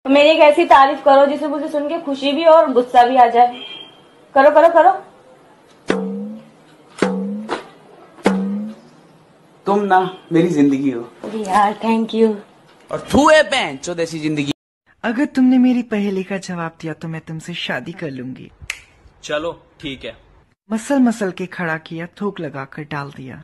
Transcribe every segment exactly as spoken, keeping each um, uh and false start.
मेरी एक ऐसी तारीफ करो जिसे मुझे सुन के खुशी भी और गुस्सा भी आ जाए। करो करो करो। तुम ना मेरी जिंदगी हो। यार थैंक यू। और तू है बहन चो ऐसी जिंदगी। अगर तुमने मेरी पहेली का जवाब दिया तो मैं तुमसे शादी कर लूंगी। चलो ठीक है। मसल मसल के खड़ा किया, थूक लगाकर डाल दिया।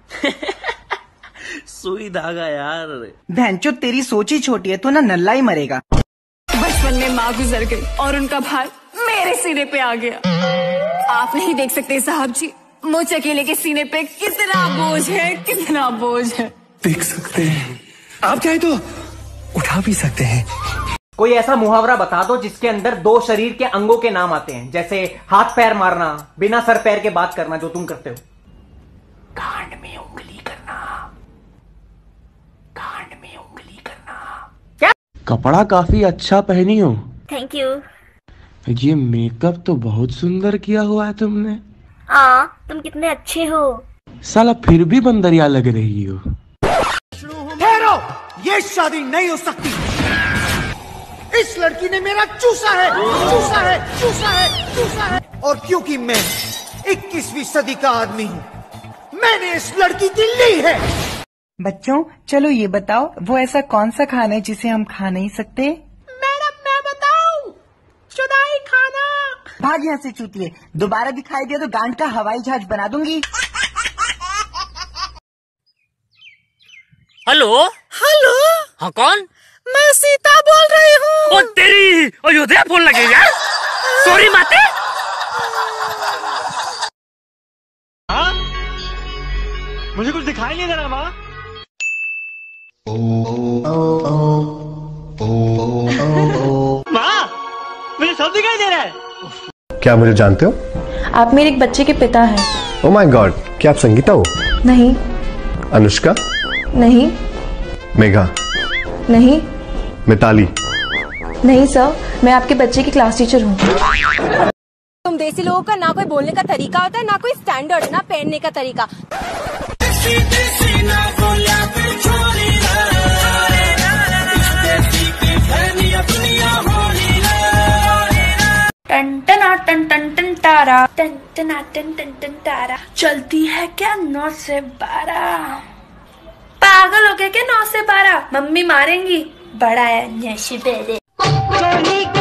सुई धागा यार। बहनचोद तेरी सोच ही छोटी है, तो ना नल्ला ही मरेगा। बचपन में माँ गुजर गई और उनका भार मेरे सीने पे आ गया। आप नहीं देख सकते साहब जी, मुझ अकेले के सीने पे कितना बोझ है, कितना बोझ है। देख सकते हैं, आप चाहे तो उठा भी सकते हैं। कोई ऐसा मुहावरा बता दो जिसके अंदर दो शरीर के अंगों के नाम आते हैं, जैसे हाथ पैर मारना, बिना सर पैर के बात करना जो तुम करते हो। कांड में उंगली करना, कांड में उंगली करना। क्या? कपड़ा काफी अच्छा पहनी हो। Thank you. ये मेकअप तो बहुत सुंदर किया हुआ है तुमने। हाँ तुम कितने अच्छे हो। साला फिर भी बंदरिया लग रही हो। ठहरो, ये शादी नहीं हो सकती। इस लड़की ने मेरा चूसा है, चूसा है, चूसा है, चूसा है। और क्योंकि मैं इक्कीसवीं सदी का आदमी हूँ, मैंने इस लड़की की ली है। बच्चों चलो ये बताओ, वो ऐसा कौन सा खाना है जिसे हम खा नहीं सकते? मैडम मैं बताऊं, शुदाई खाना। भाग यहाँ से चूतिए, दोबारा दिखाई दिया तो गांड का हवाई जहाज बना दूंगी। हेलो हेलो, हाँ कौन? मैं सीता बोल रही हूँ। ओ तेरी अयोध्या फोन लगे यार। सॉरी माते। हाँ मुझे कुछ दिखाई नहीं दे रहा माँ। माँ मुझे सब दिखाई दे रहा है। क्या मुझे जानते हो? आप मेरे एक बच्चे के पिता हैं। ओह माय गॉड, क्या आप संगीता हो? नहीं। अनुष्का? नहीं। मेघा? नहीं। मिताली? नहीं सर, मैं आपके बच्चे की क्लास टीचर हूँ। तुम देसी लोगों का ना कोई बोलने का तरीका होता है, ना कोई स्टैंडर्ड, ना पहनने का तरीका। टन टना टन टन टन तारा, टन टना टन टन टन तारा, चलती है क्या नौ से बारह। पागल हो गए क्या नौ से बारह? मम्मी मारेंगी। बड़ा है नशे